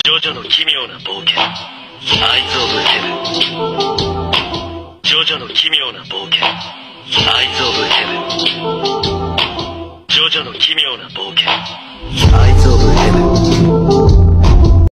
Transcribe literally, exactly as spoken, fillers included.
ジョジョの奇妙な冒険、アイズ・オブ・ヘブン。ジョジョの奇妙な冒険、アイズ・オブ・ヘブン。ジョジョの奇妙な冒険、アイズ・オブ・ヘブン。